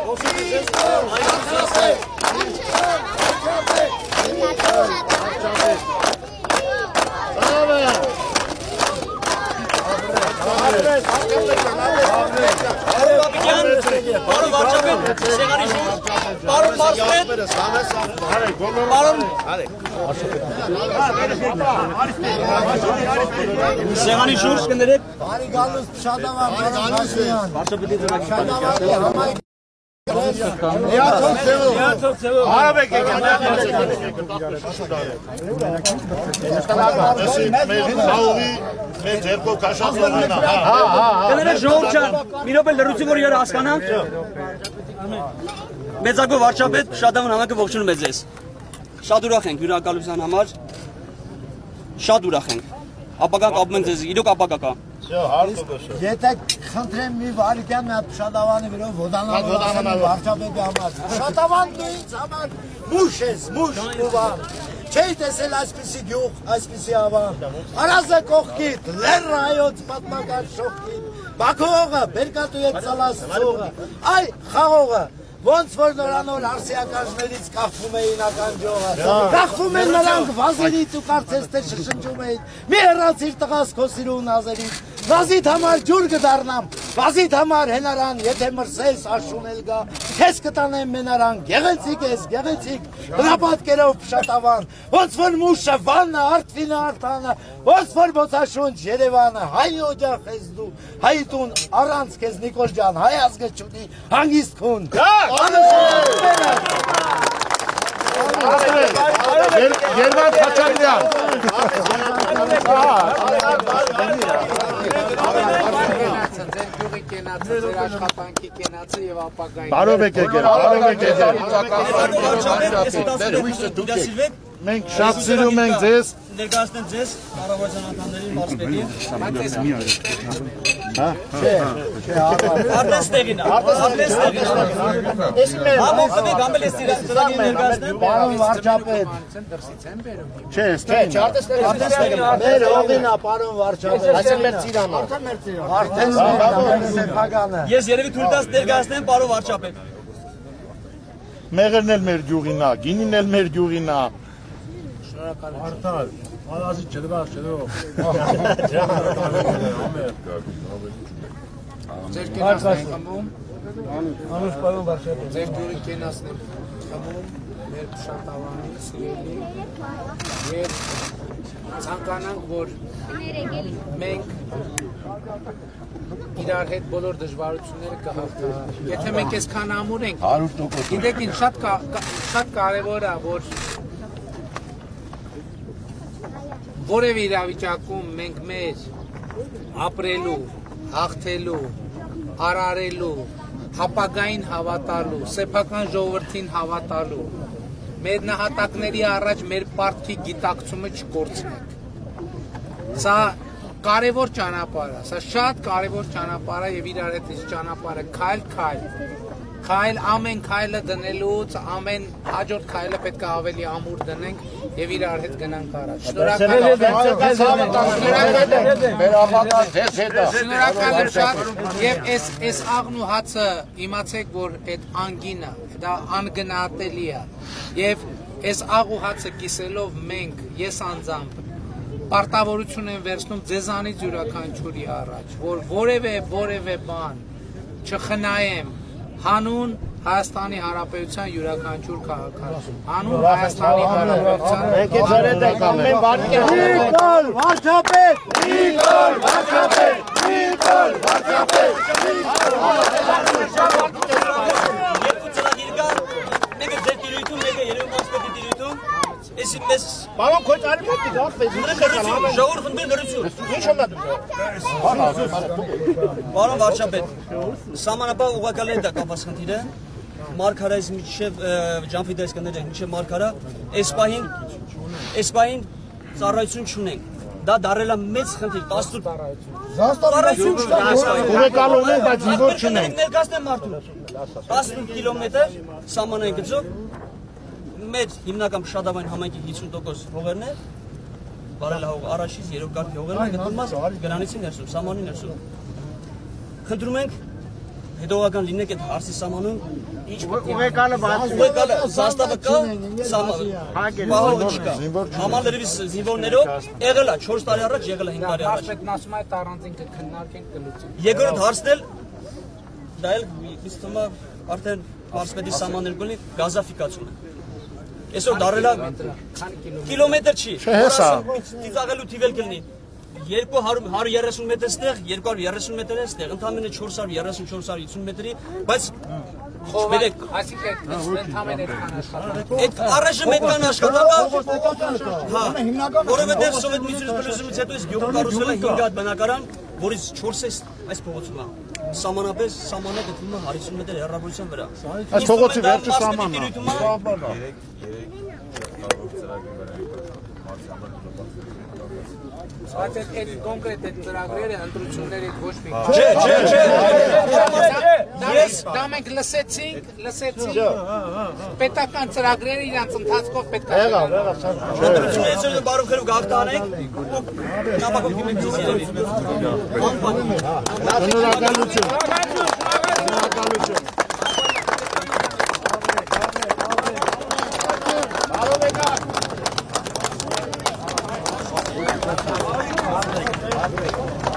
Սեղանի շուրջ կներեք Բարի գալուս Շադավան Մեծագո վարչապետ Շադավան համակը ողջունում է ձեզ։ Շատ ուրախ ենք հյուրակալության համար։ Շատ ուրախ ենք։ Ապագա կապում են ձեզ, իրոք ապագա կա։ Եթե խնդրեմ մի վարքյան մի հատ Շադավանի վրով ոդանանալ վարչապետի համար։ Շադավան դու ինձ համար մուշ ես, մուշ ու վար։ Չէի տեսել այսպիսի գյուղ, այսպիսի ավան։ Արազը կողքիդ, լեռը հայոց պատմական շողքիդ, Բաքողը, Բերկատու հետ ծալած ծողը, այ խաղողը, ոնց որ նորանոր արսիականներից կախվում էին ականջողը, կախվում են նրանք վազերից ու կարծես թե շշնջում էին, մի հեռացիր տղաս քո սիրուն ազերից, վազիդ համար ջուր կդառնամ, վազիդ համար հենարան, եթե մրսես աշուն էլ գա, քեզ կտանեմ մենարան, գեղեցիկ ես, գեղեցիկ, բնապատկերով Շատավան, ոնց որ մուշը, վանը, արտվինը, արտանը, ոնց որ բոցաշունչ, Երևանը, հայ օջախ ես դու, հայ տուն, առանց քեզ Նիկոլ ջան, հայ ազգը չունի, հանգիստ քուն։ Երվան Խաչատրյան Բարով եք եկել, բարով եք եկել Մենք շատ սիրում ենք ձեզ Ներկայացնեմ ձեզ կառավարության անդամներին մարզպետին Արտեստեղին Պարոն վարչապետ Չէ, արտեստեղին մեր հողինա պարոն վարչապետ Այսեն մեր ծիրանա Արդեն սեպագանը Ես երևի թույլ տաս ներկայացնեմ պարոն վարչապետ Մեղրն էլ մեր գյուղինա, գինին էլ մեր գյուղինա Արդար, արազի չդվար, չդվող Ձեր կենասն ենք հմում Անուշ պարոն վարչապետ Ձեր դուրի կենասն ենք հմում մեր Շատավանի սիրելի և ցանկանանք, որ մենք իրար հետ բոլոր դժվարությունները կհաղթանանք Եթե մենք այսքան ամուր ենք գիտեք ինչ շատ կարևոր է, որ որևէ իրավիճակում մենք մեր ապրելու, հաղթելու, արարելու, ապագային հավատալու, սեփական ժողովրդին հավատալու, մեր նահատակների առաջ մեր պարտքի գիտակցումը չկորցնենք։ Սա կարևոր ճանապարհ է, սա շատ կարևոր ճանապարհ է եւ իրար հետ այս ճանապարհը քայլ Քայլ ամեն քայլը դնելուց ամեն հաջորդ քայլը պետք է ավելի ամուր դնենք եւ իրար հետ գնանք առաջ։ Շնորհակալ շատ եւ այս աղն ու հացը իմացեք, որ այդ անգինը դա անգնահատելի է եւ այս աղ ու հացը կիսելով մենք ես անձամբ պարտավորություն եմ վերցնում ձեզանից յուրաքանչյուրի առաջ, որ որևէ բան չխնայեմ Հանուն Հայաստանի Հանրապետության յուրաքանչյուր քաղաքացու Հանուն Հայաստանի Հանրապետության Նիկոլ վարչապետ Նիկոլ վարչապետ Նիկոլ վարչապետ Երկու ծրագիր կա, մեկը ձեր տիրույթում, մեկը երևի մարզպետի տիրույթում Պարոն քոյցարի մոտի գաղթվեց Ժողովուրդ խնդիր լրություն Ինչ հոմնա Պարոն վարչապետ, սահմանապահ ուղղակալի հետ է կապված խնդիրը Մարգարայից մինչև Ջանֆիդայից կներեք մինչև Մարգարա այս պահին ծառայություն չունենք Դա դարել է մեծ խնդիր 18 ծառայություն Ուղեկալով ենք, բայց զինվոր չունենք Ներկայացնեմ մարդուն 18 կիլոմետր սահմանային գծով Մեր հիմնական Շադավանի համայնքի 50% հողերն է Բարելահող առաջից երրորդ կարգի հողերն է գտնվում գրանցի ներսում, սահմանի ներսում Խնդրում ենք հետողական լինեք այդ հարցի սահմանում ինչ Ուղեկալը բացի ուղեկալը զաստավը կա սահմանը չկա համալրվի զինվորներով եղել է 4 տարի առաջ եղել է 5 տարի առաջ Պետն ասում է այդ առանձին կքննարկենք կլուծենք երկրորդ հարցն էլ դա էլ իսկ թվում է արդեն մարզպետի սահմաններ կունի գազաֆիկացումը այսօր դարել է կիլոմետր չի ծիծաղելու թիվել կլինի 230 մետր ստեղ 230 մետր է ստեղ ընդամենը 430-450 մետրի բայց խոհեք այսինքն ընդամենը այդ առայժմ այդքան աշխատանքը հա որովհետև սովետ միությունից փլուզումից հետո այս գյուղը կառուցվել է 5 հատ բնակարան որից 4-ը այս փողոցում է սահմանապես սահմանը գտնվում է 50 մետր հեռավորության վրա այս փողոցի վերջը սահմանն է Բայց այդ կոնկրետ այդ ծրագրերը ընտրությունների ոչ մի Ես դա մենք լսեցինք պետական ծրագրերը իրանց ընթացքով պետք է եղավ ընտրությունները բարոքերով գաղթանենք ու նամակով դիմենք ծիսիրելի Շնորհակալություն